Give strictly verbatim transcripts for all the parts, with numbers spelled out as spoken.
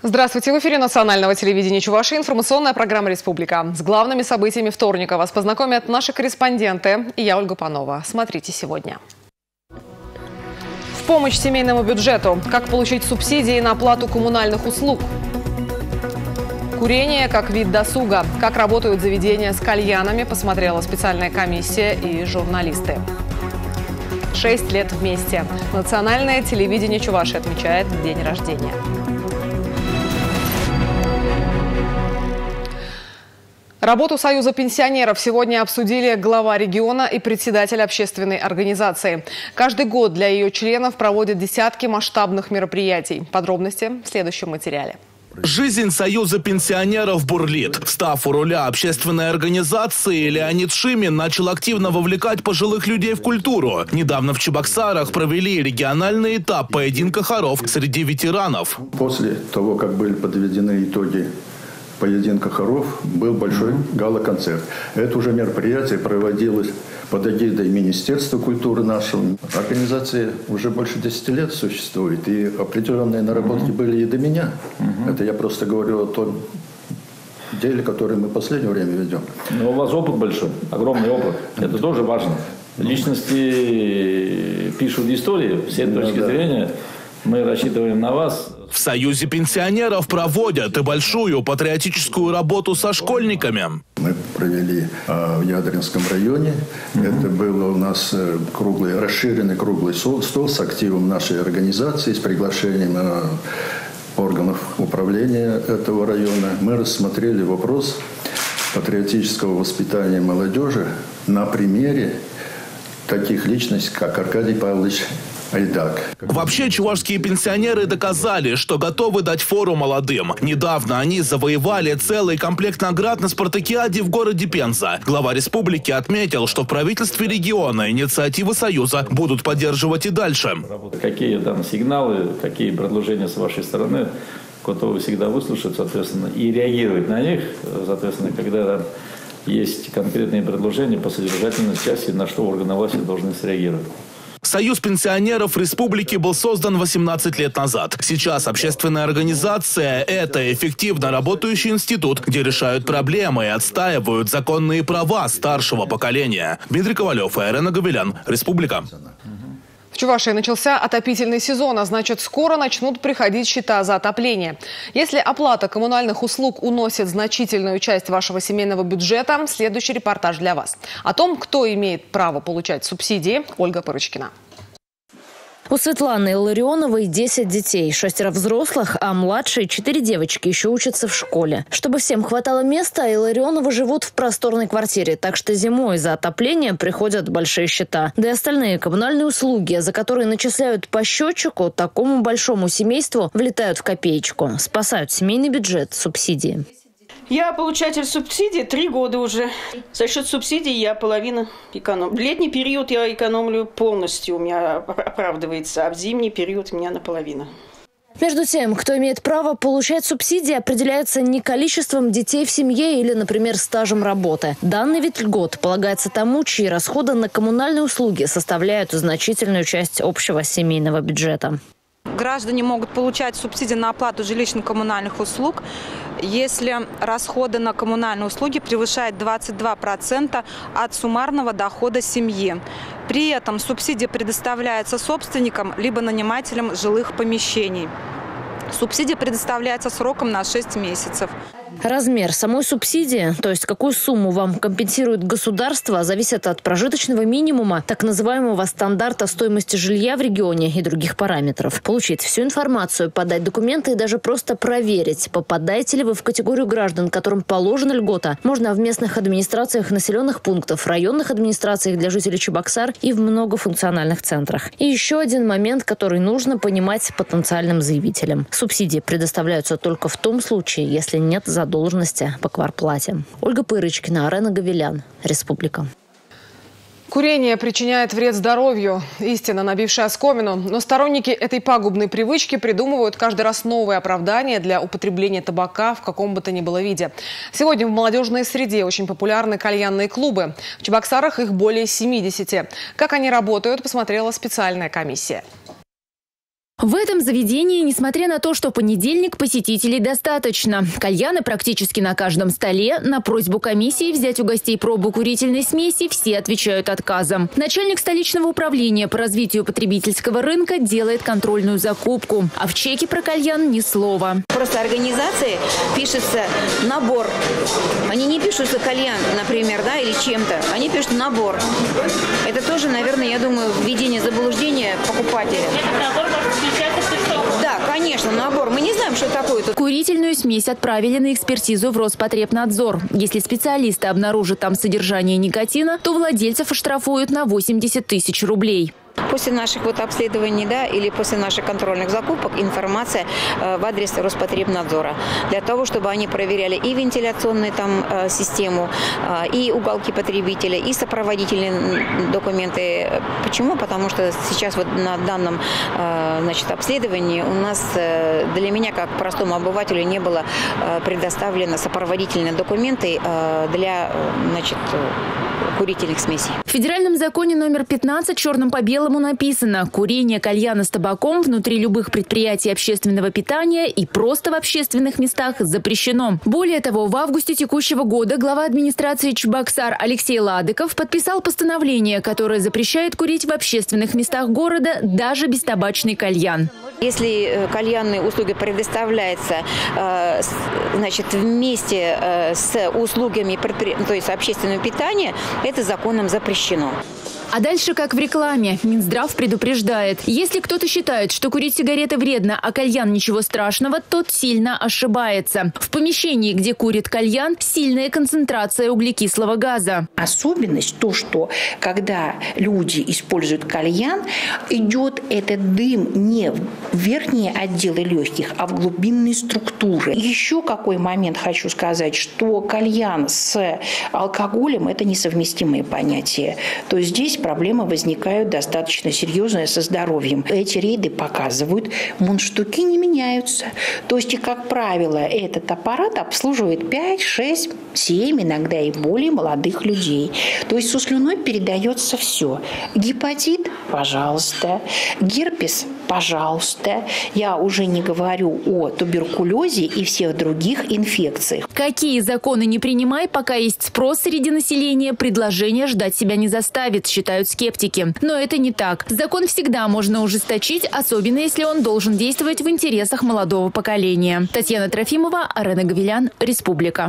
Здравствуйте, в эфире национального телевидения Чувашии информационная программа «Республика». С главными событиями вторника вас познакомят наши корреспонденты и я, Ольга Панова. Смотрите сегодня. В помощь семейному бюджету. Как получить субсидии на оплату коммунальных услуг. Курение как вид досуга. Как работают заведения с кальянами, посмотрела специальная комиссия и журналисты. Шесть лет вместе. Национальное телевидение Чувашии отмечает день рождения. Работу Союза пенсионеров сегодня обсудили глава региона и председатель общественной организации. Каждый год для ее членов проводят десятки масштабных мероприятий. Подробности в следующем материале. Жизнь Союза пенсионеров бурлит. Став у руля общественной организации, Леонид Шимин начал активно вовлекать пожилых людей в культуру. Недавно в Чебоксарах провели региональный этап поединка хоров среди ветеранов. После того, как были подведены итоги поединка хоров, был большой гала-концерт. Это уже мероприятие проводилось под эгидой Министерства культуры нашего. Организация уже больше десяти лет существует, и определенные наработки были и до меня. Это я просто говорю о том деле, который мы в последнее время ведем. Но у вас опыт большой, огромный опыт. Это тоже важно. Личности пишут истории, все точки да, зрения. Мы рассчитываем на вас. В Союзе пенсионеров проводят и большую патриотическую работу со школьниками. Мы провели э, в Ядринском районе. Mm-hmm. Это был у нас э, круглый, расширенный круглый стол, стол с активом нашей организации, с приглашением э, органов управления этого района. Мы рассмотрели вопрос патриотического воспитания молодежи на примере таких личностей, как Аркадий Павлович Айдак. Вообще, чувашские пенсионеры доказали, что готовы дать фору молодым. Недавно они завоевали целый комплект наград на спартакиаде в городе Пенза. Глава республики отметил, что в правительстве региона инициативы Союза будут поддерживать и дальше. Какие там сигналы, какие предложения с вашей стороны, готовы всегда выслушать, соответственно, и реагировать на них, соответственно, когда есть конкретные предложения по содержательной части, на что органы власти должны среагировать. Союз пенсионеров республики был создан восемнадцать лет назад. Сейчас общественная организация – это эффективно работающий институт, где решают проблемы и отстаивают законные права старшего поколения. Дмитрий Ковалев и Арена Гавелян. Республика. В Чувашии начался отопительный сезон, а значит, скоро начнут приходить счета за отопление. Если оплата коммунальных услуг уносит значительную часть вашего семейного бюджета, следующий репортаж для вас. О том, кто имеет право получать субсидии, Ольга Пырочкина. У Светланы Илларионовой десять детей, шестеро взрослых, а младшие четыре девочки еще учатся в школе. Чтобы всем хватало места, Илларионовы живут в просторной квартире, так что зимой за отопление приходят большие счета. Да и остальные коммунальные услуги, за которые начисляют по счетчику, такому большому семейству влетают в копеечку. Спасают семейный бюджет субсидии. Я получатель субсидий три года уже. За счет субсидий я половину экономлю. В летний период я экономлю полностью, у меня оправдывается, а в зимний период у меня наполовину. Между тем, кто имеет право получать субсидии, определяется не количеством детей в семье или, например, стажем работы. Данный вид льгот полагается тому, чьи расходы на коммунальные услуги составляют значительную часть общего семейного бюджета. Граждане могут получать субсидии на оплату жилищно-коммунальных услуг, если расходы на коммунальные услуги превышают двадцать два процента от суммарного дохода семьи. При этом субсидия предоставляется собственникам либо нанимателям жилых помещений. Субсидия предоставляется сроком на шесть месяцев. Размер самой субсидии, то есть какую сумму вам компенсирует государство, зависит от прожиточного минимума, так называемого стандарта стоимости жилья в регионе и других параметров. Получить всю информацию, подать документы и даже просто проверить, попадаете ли вы в категорию граждан, которым положена льгота, можно в местных администрациях населенных пунктов, районных администрациях для жителей Чебоксар и в многофункциональных центрах. И еще один момент, который нужно понимать потенциальным заявителям. Субсидии предоставляются только в том случае, если нет задолженности по квартплате. Ольга Пырочкина, Арена Гавелян. Республика. Курение причиняет вред здоровью. Истина, набившая оскомину. Но сторонники этой пагубной привычки придумывают каждый раз новые оправдания для употребления табака в каком бы то ни было виде. Сегодня в молодежной среде очень популярны кальянные клубы. В Чебоксарах их более семидесяти. Как они работают, посмотрела специальная комиссия. В этом заведении, несмотря на то, что понедельник, посетителей достаточно. Кальяны практически на каждом столе. На просьбу комиссии взять у гостей пробу курительной смеси все отвечают отказом. Начальник столичного управления по развитию потребительского рынка делает контрольную закупку. А в чеке про кальян ни слова. Просто организации пишется набор. Они не пишутся кальян, например, да, или чем-то. Они пишут набор. Это тоже, наверное, я думаю, введение заблуждения покупателя. Да, конечно, набор. Мы не знаем, что такое тут. Курительную смесь отправили на экспертизу в Роспотребнадзор. Если специалисты обнаружат там содержание никотина, то владельцев оштрафуют на восемьдесят тысяч рублей. После наших вот обследований, да, или после наших контрольных закупок информация э, в адрес Роспотребнадзора. Для того, чтобы они проверяли и вентиляционную там э, систему, э, и уголки потребителя, и сопроводительные документы. Почему? Потому что сейчас вот на данном э, значит, обследовании у нас э, для меня, как простому обывателю, не было э, предоставлено сопроводительные документы э, для э, значит, курительных смесей. В федеральном законе номер пятнадцать черным по белому написано: курение кальяна с табаком внутри любых предприятий общественного питания и просто в общественных местах запрещено. Более того, в августе текущего года глава администрации Чебоксар Алексей Ладыков подписал постановление, которое запрещает курить в общественных местах города даже бестабачный кальян. Если кальянные услуги предоставляются э, значит, вместе э, с услугами, то есть общественного питания, это законом запрещено. А дальше как в рекламе. Минздрав предупреждает: если кто-то считает, что курить сигареты вредно, а кальян ничего страшного, тот сильно ошибается. В помещении, где курит кальян, сильная концентрация углекислого газа. Особенность то, что когда люди используют кальян, идет этот дым не в верхние отделы легких, а в глубинные структуры. Еще какой момент хочу сказать, что кальян с алкоголем – это несовместимые понятия. То есть здесь проблемы возникают достаточно серьезные со здоровьем. Эти рейды показывают, мундштуки не меняются. То есть, как правило, этот аппарат обслуживает пять, шесть, семь, иногда и более молодых людей. То есть со слюной передается все. Гепатит – пожалуйста. Герпес – пожалуйста. Я уже не говорю о туберкулезе и всех других инфекциях. Какие законы не принимай, пока есть спрос среди населения, предложение ждать себя не заставит, считают скептики. Но это не так. Закон всегда можно ужесточить, особенно если он должен действовать в интересах молодого поколения. Татьяна Трофимова, Арена Гавилян, Республика.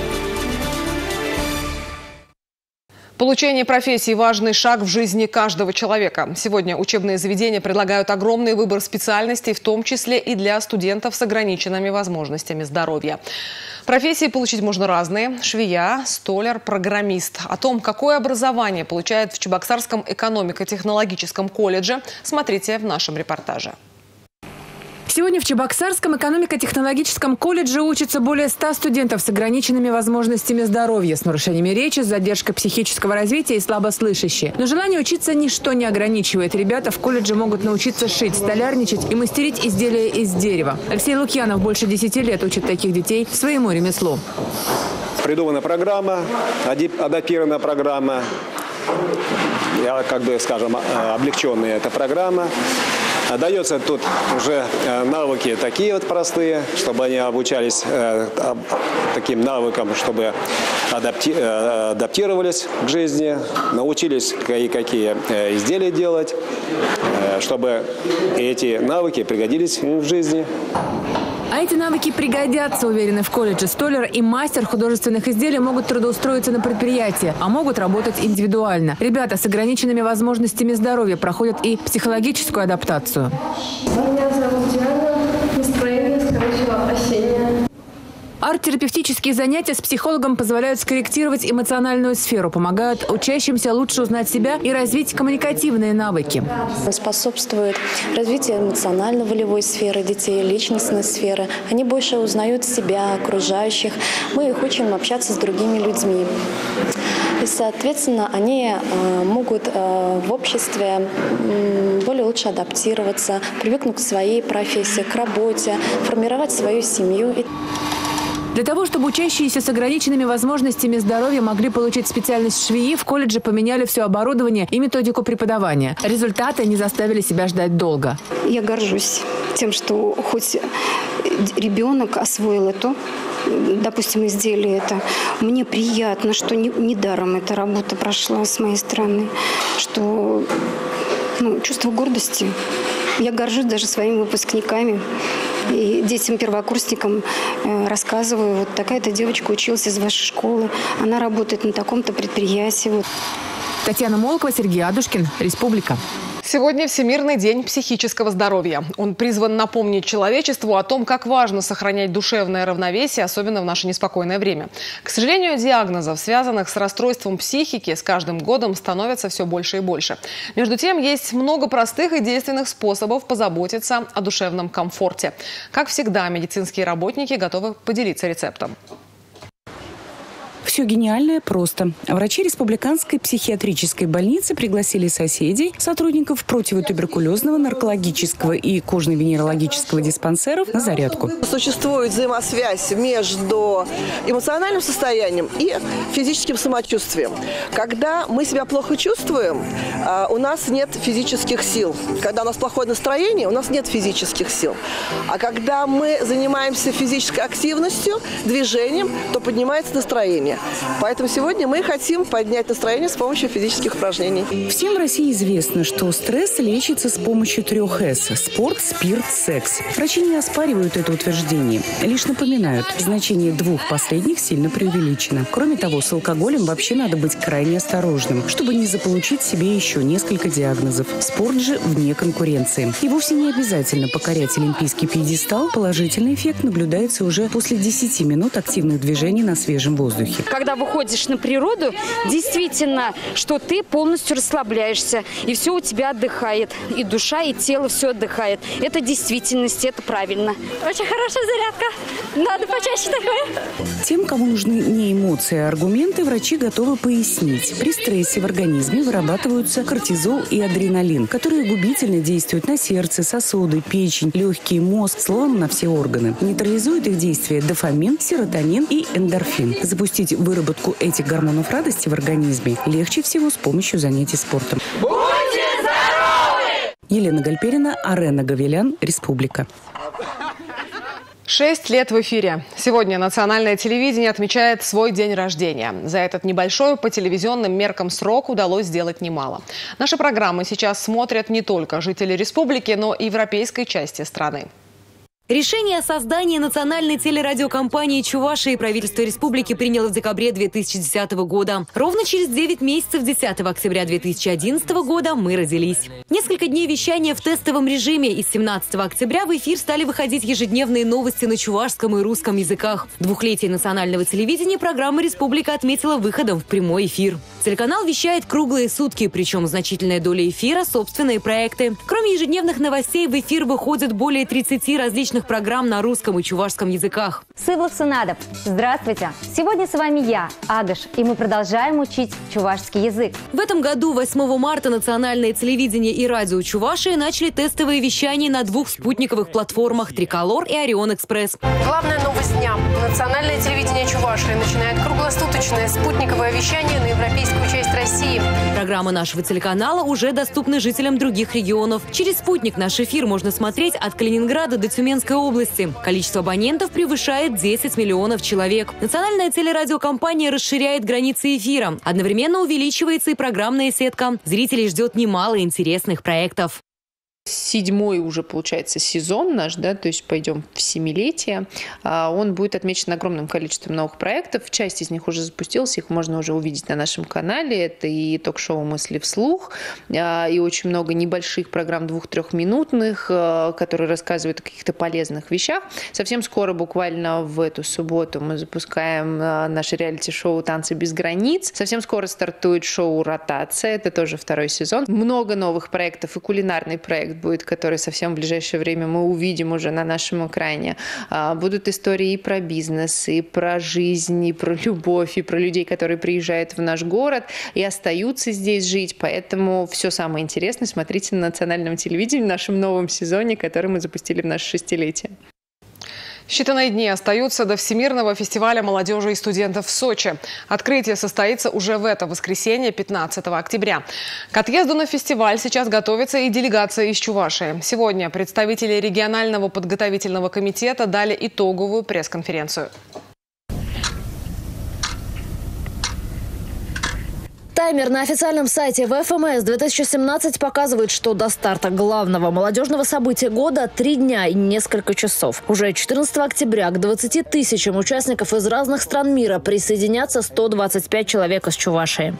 Получение профессии – важный шаг в жизни каждого человека. Сегодня учебные заведения предлагают огромный выбор специальностей, в том числе и для студентов с ограниченными возможностями здоровья. Профессии получить можно разные – швея, столяр, программист. О том, какое образование получают в Чебоксарском экономико-технологическом колледже, смотрите в нашем репортаже. Сегодня в Чебоксарском экономико-технологическом колледже учатся более ста студентов с ограниченными возможностями здоровья, с нарушениями речи, с задержкой психического развития и слабослышащие. Но желание учиться ничто не ограничивает. Ребята в колледже могут научиться шить, столярничать и мастерить изделия из дерева. Алексей Лукьянов больше десяти лет учит таких детей своему ремеслу. Придумана программа, адаптирована программа, я, как бы, скажем, облегченная эта программа. Дается тут уже навыки такие вот простые, чтобы они обучались э, таким навыкам, чтобы адапти, э, адаптировались к жизни, научились какие-какие изделия делать, э, чтобы эти навыки пригодились в жизни. А эти навыки пригодятся, уверены в колледже. Столяр и мастер художественных изделий могут трудоустроиться на предприятии, а могут работать индивидуально. Ребята с ограниченными возможностями здоровья проходят и психологическую адаптацию. Меня зовут Диана. Настроение, скорее всего, осеннее. Арт-терапевтические занятия с психологом позволяют скорректировать эмоциональную сферу, помогают учащимся лучше узнать себя и развить коммуникативные навыки. Способствует развитию эмоционально-волевой сферы детей, личностной сферы. Они больше узнают себя, окружающих. Мы их учим общаться с другими людьми. И, соответственно, они э, могут э, в обществе э, более лучше адаптироваться, привыкнуть к своей профессии, к работе, формировать свою семью. Для того, чтобы учащиеся с ограниченными возможностями здоровья могли получить специальность швеи, в колледже поменяли все оборудование и методику преподавания. Результаты не заставили себя ждать долго. Я горжусь тем, что хоть ребенок освоил это, допустим, изделие это. Мне приятно, что недаром эта работа прошла с моей стороны, что ну, чувство гордости. Я горжусь даже своими выпускниками. И детям-первокурсникам рассказываю, вот такая-то девочка училась из вашей школы, она работает на таком-то предприятии. Татьяна Молокова, Сергей Адушкин, Республика. Сегодня Всемирный день психического здоровья. Он призван напомнить человечеству о том, как важно сохранять душевное равновесие, особенно в наше неспокойное время. К сожалению, диагнозов, связанных с расстройством психики, с каждым годом становится все больше и больше. Между тем, есть много простых и действенных способов позаботиться о душевном комфорте. Как всегда, медицинские работники готовы поделиться рецептом. Все гениальное просто. Врачи Республиканской психиатрической больницы пригласили соседей, сотрудников противотуберкулезного, наркологического и кожно-венерологического диспансеров на зарядку. Существует взаимосвязь между эмоциональным состоянием и физическим самочувствием. Когда мы себя плохо чувствуем, у нас нет физических сил. Когда у нас плохое настроение, у нас нет физических сил. А когда мы занимаемся физической активностью, движением, то поднимается настроение. Поэтому сегодня мы хотим поднять настроение с помощью физических упражнений. Всем в России известно, что стресс лечится с помощью трех «С» – спорт, спирт, секс. Врачи не оспаривают это утверждение, лишь напоминают, значение двух последних сильно преувеличено. Кроме того, с алкоголем вообще надо быть крайне осторожным, чтобы не заполучить себе еще несколько диагнозов. Спорт же вне конкуренции. И вовсе не обязательно покорять олимпийский пьедестал. Положительный эффект наблюдается уже после десяти минут активных движений на свежем воздухе. Когда выходишь на природу, действительно, что ты полностью расслабляешься, и все у тебя отдыхает. И душа, и тело все отдыхает. Это действительность, это правильно. Очень хорошая зарядка. Надо почаще такое. Тем, кому нужны не эмоции, а аргументы, врачи готовы пояснить. При стрессе в организме вырабатываются кортизол и адреналин, которые губительно действуют на сердце, сосуды, печень, легкие, мозг, словом, на все органы. Нейтрализуют их действие дофамин, серотонин и эндорфин. Запустить выработку этих гормонов радости в организме легче всего с помощью занятий спортом. Будьте здоровы! Елена Гальперина, Арена Гавелян, Республика. Шесть лет в эфире. Сегодня национальное телевидение отмечает свой день рождения. За этот небольшой по телевизионным меркам срок удалось сделать немало. Наши программы сейчас смотрят не только жители республики, но и европейской части страны. Решение о создании национальной телерадиокомпании Чувашии правительство республики приняло в декабре две тысячи десятого года. Ровно через девять месяцев, десятого октября две тысячи одиннадцатого года, мы родились. Несколько дней вещания в тестовом режиме, и с семнадцатого октября в эфир стали выходить ежедневные новости на чувашском и русском языках. Двухлетие национального телевидения программа «Республика» отметила выходом в прямой эфир. Телеканал вещает круглые сутки, причем значительная доля эфира – собственные проекты. Кроме ежедневных новостей, в эфир выходят более тридцати различных программ на русском и чувашском языках. Сывлов Сунадов. Здравствуйте. Сегодня с вами я, Агаш, и мы продолжаем учить чувашский язык. В этом году, восьмого марта, национальное телевидение и радио Чувашии начали тестовое вещание на двух спутниковых платформах «Триколор» и «Орион Экспресс». Главная новость дня. Национальное телевидение Чувашии начинает круглосуточное спутниковое вещание на европейскую часть России. Программы нашего телеканала уже доступны жителям других регионов. Через спутник наш эфир можно смотреть от Калининграда до Тюменской области. Количество абонентов превышает десять миллионов человек. Национальная телерадиокомпания расширяет границы эфира. Одновременно увеличивается и программная сетка. Зрителей ждет немало интересных проектов. Седьмой уже, получается, сезон наш, да, то есть пойдем в семилетие. Он будет отмечен огромным количеством новых проектов. Часть из них уже запустилась, их можно уже увидеть на нашем канале. Это и ток-шоу «Мысли вслух», и очень много небольших программ двух-трехминутных, которые рассказывают о каких-то полезных вещах. Совсем скоро, буквально в эту субботу, мы запускаем наше реалити-шоу «Танцы без границ». Совсем скоро стартует шоу «Ротация», это тоже второй сезон. Много новых проектов, и кулинарный проект будет, который совсем в ближайшее время мы увидим уже на нашем экране. Будут истории и про бизнес, и про жизнь, и про любовь, и про людей, которые приезжают в наш город и остаются здесь жить. Поэтому все самое интересное смотрите на национальном телевидении в нашем новом сезоне, который мы запустили в наше шестилетие. Считанные дни остаются до Всемирного фестиваля молодежи и студентов в Сочи. Открытие состоится уже в это воскресенье, пятнадцатого октября. К отъезду на фестиваль сейчас готовится и делегация из Чувашии. Сегодня представители регионального подготовительного комитета дали итоговую пресс-конференцию. Таймер на официальном сайте вэ эф эм эс две тысячи семнадцать показывает, что до старта главного молодежного события года три дня и несколько часов. Уже четырнадцатого октября к двадцати тысячам участников из разных стран мира присоединятся сто двадцать пять человек из Чувашии.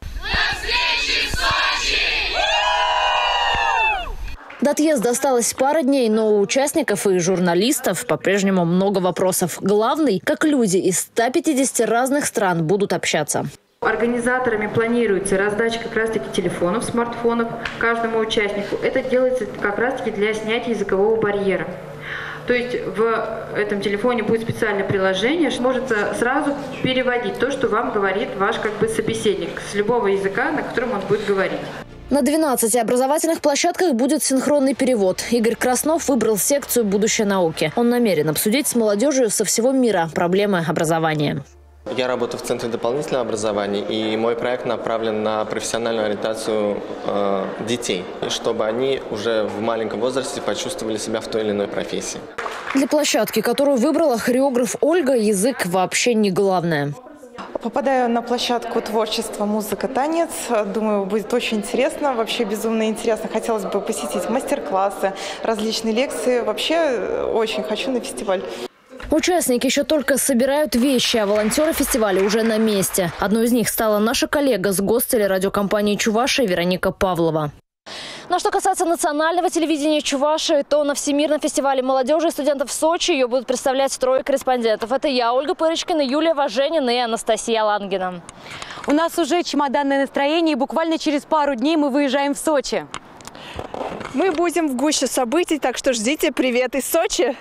До отъезда осталось пара дней, но у участников и журналистов по-прежнему много вопросов. Главный, как люди из ста пятидесяти разных стран будут общаться. Организаторами планируется раздача как раз-таки телефонов, смартфонов каждому участнику. Это делается как раз-таки для снятия языкового барьера. То есть в этом телефоне будет специальное приложение, что может сразу переводить то, что вам говорит ваш как бы собеседник с любого языка, на котором он будет говорить. На двенадцати образовательных площадках будет синхронный перевод. Игорь Краснов выбрал секцию «Будущее науки». Он намерен обсудить с молодежью со всего мира проблемы образования. Я работаю в Центре дополнительного образования, и мой проект направлен на профессиональную ориентацию э, детей, чтобы они уже в маленьком возрасте почувствовали себя в той или иной профессии. Для площадки, которую выбрала хореограф Ольга, язык вообще не главное. Попадаю на площадку творчества, музыка, танец. Думаю, будет очень интересно, вообще безумно интересно. Хотелось бы посетить мастер-классы, различные лекции. Вообще очень хочу на фестиваль. Участники еще только собирают вещи, а волонтеры фестиваля уже на месте. Одной из них стала наша коллега с гостелерадиокомпании «Чувашия» Вероника Павлова. Но что касается национального телевидения Чувашии, то на Всемирном фестивале молодежи и студентов в Сочи ее будут представлять трое корреспондентов. Это я, Ольга Пырочкина, Юлия Важенина и Анастасия Лангина. У нас уже чемоданное настроение, и буквально через пару дней мы выезжаем в Сочи. Мы будем в гуще событий, так что ждите привет из Сочи.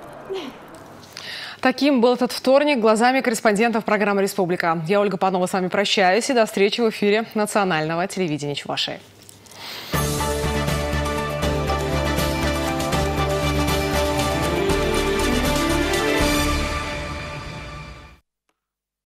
Таким был этот вторник глазами корреспондентов программы «Республика». Я, Ольга Панова, с вами прощаюсь и до встречи в эфире национального телевидения Чувашии.